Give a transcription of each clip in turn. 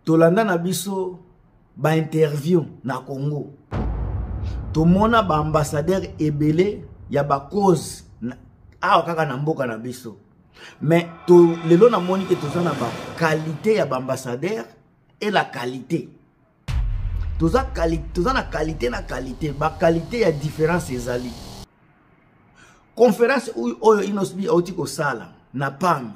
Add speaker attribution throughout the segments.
Speaker 1: tolanda na biso ba interview na Congo. Tomona ba ambassadeur ebele ya ba cause awa kaka na mboka na biso. Mais lelo na moni ke toza na ba qualité ya ba ambassadeur et la qualité. Toza na qualité na qualité, ba qualité ya différence ezali. Conférence oyo inosbi auti ko sala na PAM,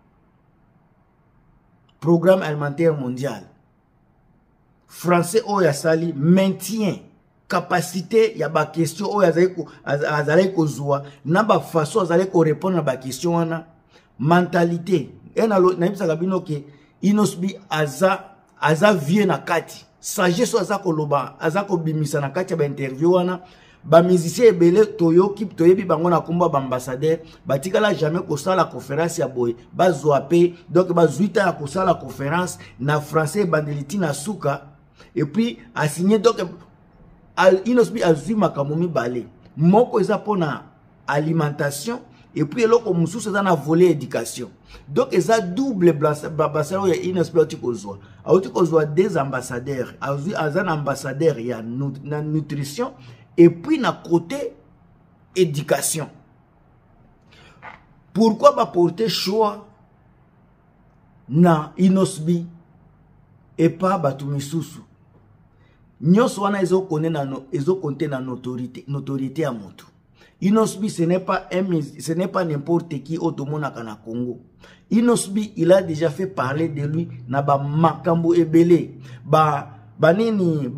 Speaker 1: Programme alimentaire mondial. Français oyo sali maintient capacité ya ba question oyo azali ko zwa na ba façon azali ko répondre na ba question wana mentalité. Na ibisaka bino ke inosbi aza vie na kati. Sagesse azako loba azako bimisa na kati ya ba interview wana ba musicien ebele toyoki toyebi bango na komba ba ambassadeur batikala jamais ko sala conférence ya boy bazwa pe donc bazuita ya ko sala conférence na français bandeliti na suka et puis a signé donc inosbi azwi makambo mibale moko eza pona alimentation et puis eloko mususu eza na volet éducation. Donc eza double ambassadeur ya inosbi auti kozwa des ambassadeurs azwi azan ambassadeur ya na nutrition et puis na côté éducation. Pourquoi ba porter choix na inosbi et pas batu misusu? Nyonso wana ezo compter na notoriété à moto. Inosbi ce n'est pas n'importe qui otomonaka na Congo. Inosbi il a déjà fait parler de lui na ba makambo ebele banini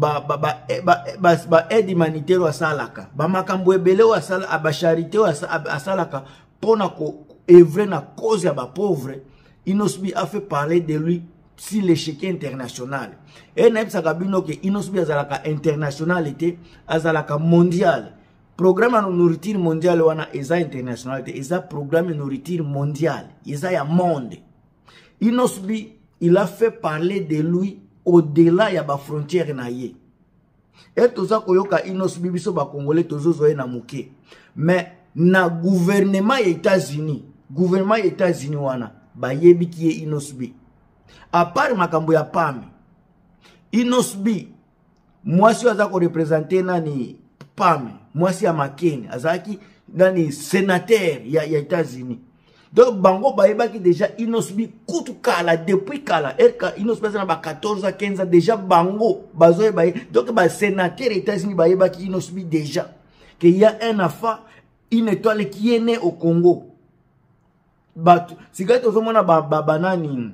Speaker 1: aide humanitaire wa salaka ba makambo ebele wa sala ba charité wa salaka pona ko œuvrer na cause ya ba pauvre. Inosbi a fait parler de lui sur l'échec international. Et na ibsaka bino ke inosbi azalaka internationalité azalaka mondial. Programme de nourriture mondiale wana eza international eza programme de nourriture mondiale eza ya monde. Inosbi il a fait parler de lui au-delà ya ba frontière na ye. Et toza koyoka inosbi biso ba congolais tozozo na muke. Mais na gouvernement ya États-Unis wana ba yebi ki ye inosbi. À part makambo ya PAM, inosbi mwasi aza ko représenter nani PAM, mwasi ya Makeni azaki nani sénateur ya États-Unis. Donc bango bayebaki déjà inosbi kutu kala depuis kala erka inosbi na ba 14 à 15 ans déjà bango bazoye baye. Donc ba sénateur États-Unis bayebaki inosbi déjà que il y a un enfant, une étoile qui est née au Congo. Sigati ozomona banani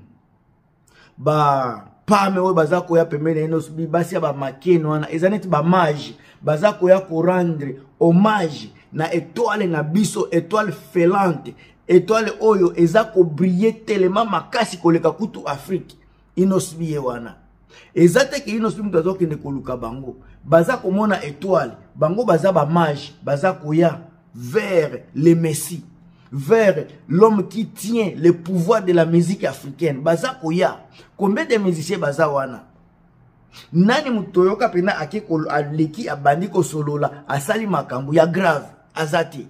Speaker 1: ba PAM we bazako ya pembeni inosbi basi ya ba Makeni wana ezaneti ba mage bazako ya ko rendre hommage na étoile na biso étoile filante étoile oyo ezako briller tellement makasi koleka kutu Afrique inosbi ye wana ezate ke inosbi mutazo kende koluka bango bazako mona étoile bango baza ba mage bazako ya vers le Messie, vers l'homme qui tient le pouvoir de la musique africaine. Bazako ya combien de musiciens bazawana nani mutoyoka pena akeko aleki abandi ko solola asali makambo ya grave azati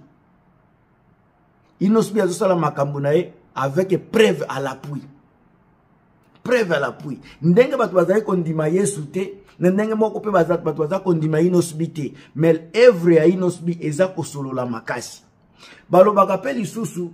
Speaker 1: inosbi azosala makambo nae avec preuve à l'appui. Preuve à l'appui. Ndenge batu bazali kondima Yesu te, ndenge moko pe batu bazali kondima inosbi te, mais œuvre ya inosbi eza ko solola makasi. Balobaka pe lisusu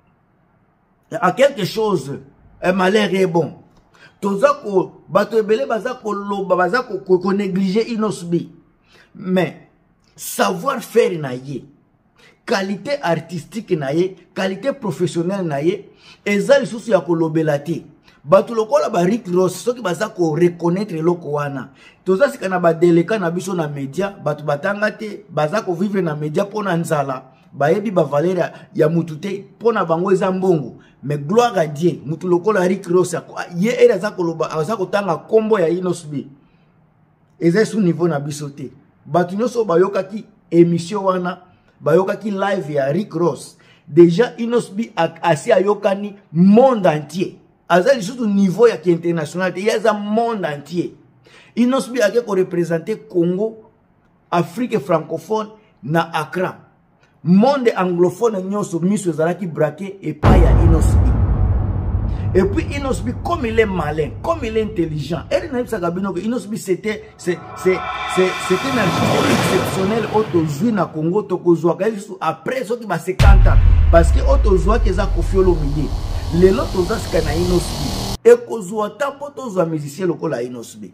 Speaker 1: à quelque chose un malheur est bon. Tozako bato ebele bazako loba bazako ko négliger inosbi. Mais savoir faire na ye, qualité artistique na ye, qualité professionnelle na ye, eza lisusu ya kolobela te. Batu lokola ba Rick Ross soki bazako reconnaître loko wana. Toza sikana ba deleka na biso na media, batu batanga te, bazako vivre na media pona nzala. Bayebi ba valeur ya mutu te pona bango eza mbongo. Mais gloire à Dieu, mutu lokola Rick Ross ye era zako loba azako tanga kombo ya inosbi. Eza sous niveau na biso te. Batu nyoso bayoka ki émission wana, bayoka ki live ya Rick Ross. Déjà inosbi asi ayokani monde entier. Azali surtout niveau ya ki international te, yaza monde entier. Inosbi ake ko représenter Congo, Afrique francophone na Accra. Monde anglophone nyoso miso ezalaki braqué et pas ya inosbi. Et puis Inosbi, comme il est malin, comme il est intelligent, Inosbi c'était un artiste exceptionnel autozoui na Congo tokozwa après ce qui va 50 ans parce que autozoua qui a Koffi Olomide les lots tozaska na Inosbi et kozwa tapo tozwa musicien lokola Inosbi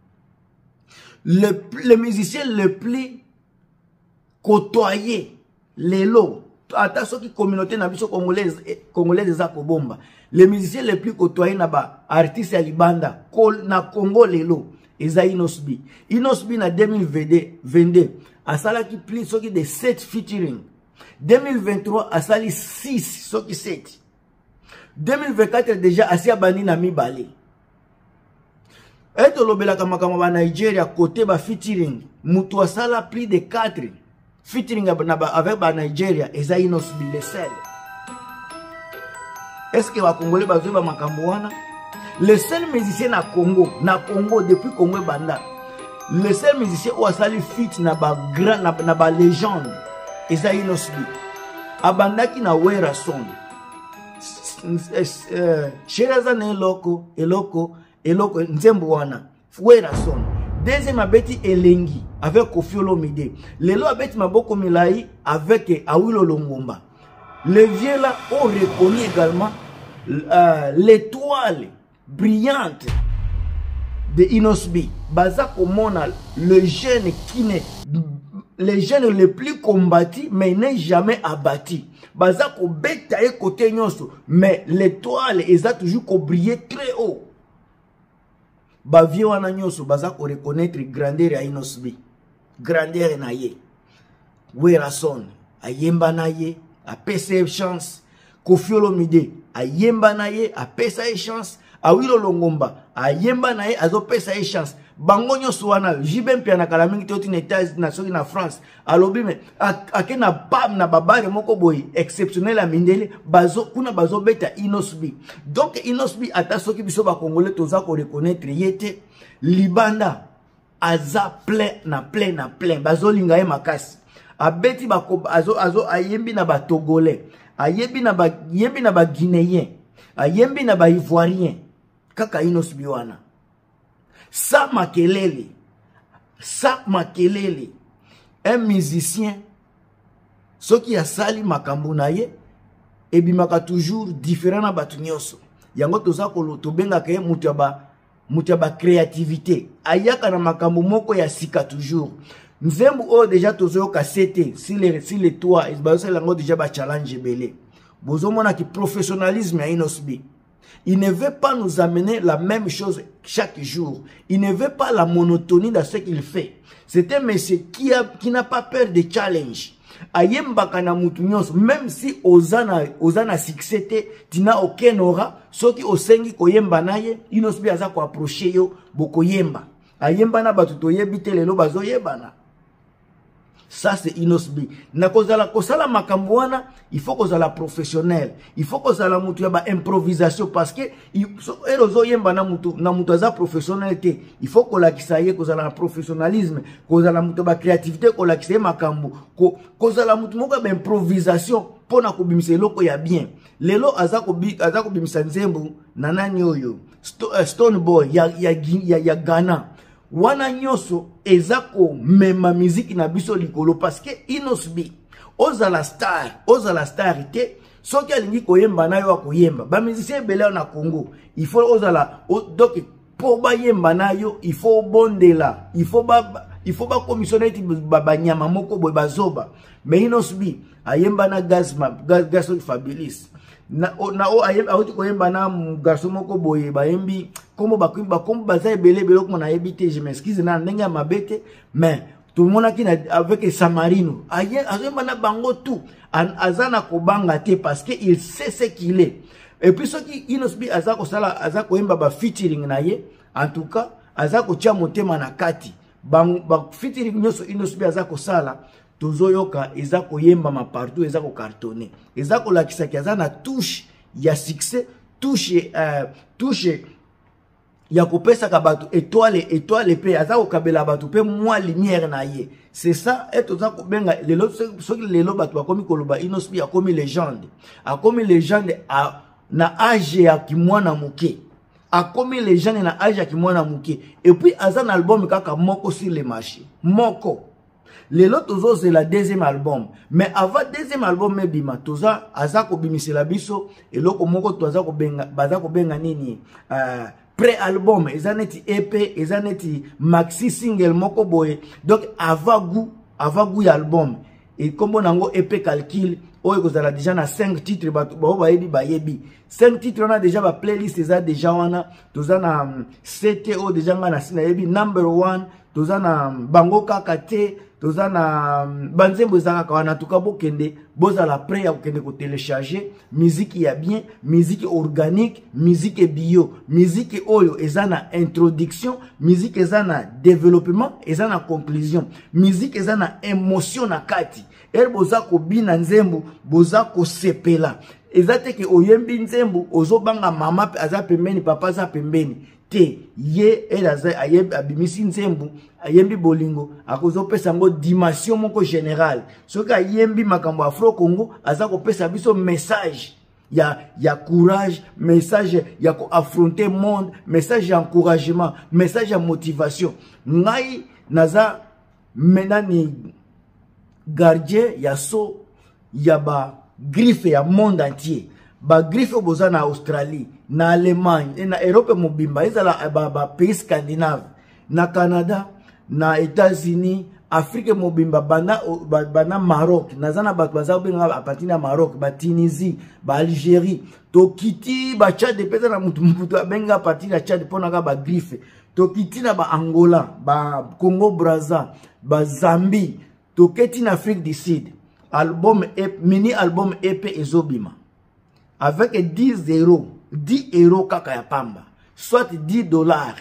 Speaker 1: le musicien le plus côtoyé les lots ata soki communauté na biso congolaise za kobomba les musiciens les plus côtoyés na ba artistes ya libanda na Congo lelo eza Inosbi na 2022 asalaki plus soki de 7 featuring 2023 asali 6 soki 7 2024 déjà asia bani na mibale eto lobelaka makambo ba Nigeria côté ba featuring mutu asala plus de 4 featuring avec ba Nigeria eza Inosbi le seul. Est-ce que va Congolais bazou ba makambo wana? Le seul musicien na Congo depuis Congo banda. Le seul musicien ou asali fit na ba grand na ba légende eza Inosbi. Abandaki na Wera Son. Sheraza na eloko nzembo wana. Wera Son. Deuxième abeti Elengi avec Koffi Olomide. Lelo abeti maboko milai avec Awilo Longomba. Les vieux là ont reconnu également l'étoile brillante de Inosbi. Bazako Mona, le jeune le plus combattu mais n'est jamais abattu. Bazako beta et côté nyoso mais l'étoile est toujours brillé très haut. Bavie wana nyoso bazako reconnaître grandeur ya Inosbi. Grandeur na ye. Wera Son ayemba na ye. A pesa chance Koffi Olomide a yemba na ye a pesa chance Awilo Longomba a yemba na ye azo pesa chance bango nyoso wana jibem pia na kala mingi toti na États na soki na France alobi me akena bam na babare moko boy exceptionnel a mindele bazo kuna bazo beta Inosbi donc Inosbi ata soki biso ba congolais toza ko reconnaître yete libanda aza plein bazo linga ye makasi abeti bako azo ayembi na ba Togolais ayembi na ba Guinéen ayembi na ba Ivoirien kaka Inosbi wana sa makelele un musicien soki asali makambo na ye ebimaka toujours différent na batu nyonso yango toza ko tobenga ke mutu ya ba créativité ayaka na makambo moko ya sika toujours. Nzembo o déjà tozo kasete si les toits bazo lango déjà ba challenge belé bozo mona ki professionnalisme ya Inosbi il ne veut pas nous amener la même chose chaque jour, il ne veut pas la monotonie dans ce qu'il fait. C'est un monsieur qui n'a pas peur de challenge ayemba kana mutu nyonso même si ozana succès tina aucun aura soki osengi koyemba naye Inosbi aza ko approcher yo boko yemba ayemba na batu toyebi te lelo bazo yebana. Ça c'est Inosbi. Na kozala kosala makambo wana, il faut kozala professionnel. Il faut kozala mutu ya ba improvisation parce que erozo yemba na mutu aza professionnalité. Il faut kolakisa ye kozala na professionnalisme, kozala mutu ba créativité kolakisa ye makambo, kozala mutu moko ba improvisation pona kobimisa eloko ya bien. Lelo aza kobimisa nzembo na nani oyo? Stone Boy ya Ghana. Wana nyoso ezako mema musique na biso likolo parce que Inosbi ozala star ite soki alingi koyemba na yo akoyemba ba musicien belé na Congo il faut ozala donc po ba yemba na yo il faut bondela il faut ba commissionner ba nyama moko boy bazoba mais Inosbi ayemba na gaz Fabilis na ayemba auti koyemba na garçon moko boye bayembi comme baza belé ko na yebite je m'excuse na ndenge mabete mais tout le monde qui avec Samarino ayemba na bango tout azana kobanga te parce que il sait ce qu'il est et puis ce qui Inosbi azako yemba ba featuring na ye en tout cas azako tia motema na kati ba featuring nyoso Inosbi azako sala tozoyoka ezako yemba ma partout ezako cartonner ezako lakisa ki azana touche ya succès touche ya kopesa ka batu étoile pe azako kabela batu pe moi lumière na ye c'est ça et tozako benga lelo soki lelo batu bakomi koloba Inosbi akomi légende na âge ya kimwana muke. A combien les gens na âge ya kimwana muke. Et puis azan album kaka moko sur le marché. Moko. Les autres c'est la deuxième album. Mais avant deuxième album mebima toza azako bimisela biso et loko moko toza ko benga baza ko benga nini pré-album ezaneti EP ezaneti maxi single moko boye. Donc avagu ya album et comme nango EP calcul oyo kozala déjà na 5 titres ba yebi 5 titres on a déjà ba playlist eza déjà wana toza na CTO déjà ngana sina yebi number 1 toza na bango kaka te toza na banzembo ezaka kawana tuka bokende bozala prêt ya kokende ko télécharger musique ya bien musique organique musique bio musique oyo eza na introduction musique eza na développement eza na conclusion musique eza na émotion na kati el boza ko bina nzembo boza ko sepela ezate ke oyembi nzembo ozobanga mama aza pembeni papa aza pembeni te ye elaza ayeb abimisi nzembo ayembi bolingo akozo pesa ngo dimension moko générale soki ayembi makambo afro Congo aza ko pesa biso message ya courage message ya ko affronter monde message ya encouragement message ya motivation ngai naza menani gardien ya so ya ba griffe ya monde entier ba griffe boza na Australie na Allemagne na Europe mobimba ezala ba pays scandinave na Canada na États-Unis Afrique mobimba bana Maroc nazana bato baza benga apatina Maroc ba Tunisie ba Algérie to kiti ba Tchad pesa na mutu benga apatina Tchad pona ka ba griffe to kiti na ba Angola ba Congo Brazza ba Zambie to keti na Afrique du Sud album mini album EP ezobima avec 10 euros kaka ya pamba soit $10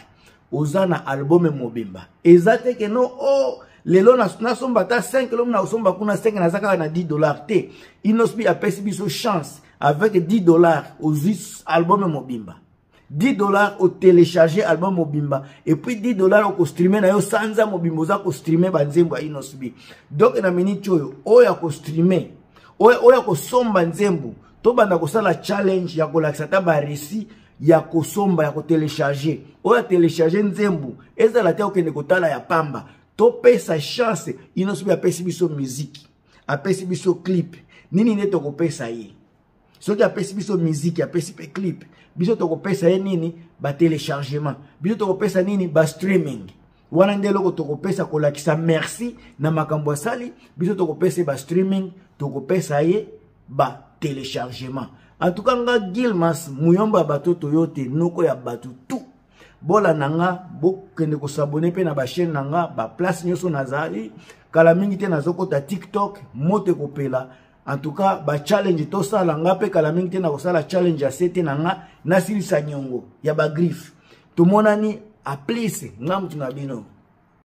Speaker 1: ozana album mobimba ezate ke no oh lelo na somba ta 5 lelo na somba kuna 5 na zaka na $10 te inosbi apesi biso chance avec $10 aux album mobimba $10 au télécharger album mobimba et puis $10 au streamer na yo sanza mobimba za ko streamer banzembo ya inosbi donc na minute oyo oya ko streamer oya ko somba nzembo to banda ko sala challenge ya ko lakisa ta ba récit ya ko somba ya ko télécharger oya télécharger nzembo ezala te okende ko tala ya pamba to pesa chance inosbi apesi biso musique apesi biso clip nini ne to ko pesa ye soki apesi biso musique apesi pe clip biso to ko pesa ye nini ba téléchargement biso to ko pesa nini ba streaming wana ndelo ko to ko pesa ko lakisa merci na makambo sali biso to ko pesa ba streaming to ko pesa ye ba téléchargement en tout cas nga Gilmas muyomba bato toyote noko ya bato tout bola nanga bokende ko s'abonner pe na ba chaîne nanga ba place nyoso nazali kala mingi te nazokota TikTok mote kopela en tout cas ba challenge to sala nga pe kala mingi te na ko sala challenge ya sete nanga nasilisa nyongo ya ba griffe to monani a place ngamu tunabino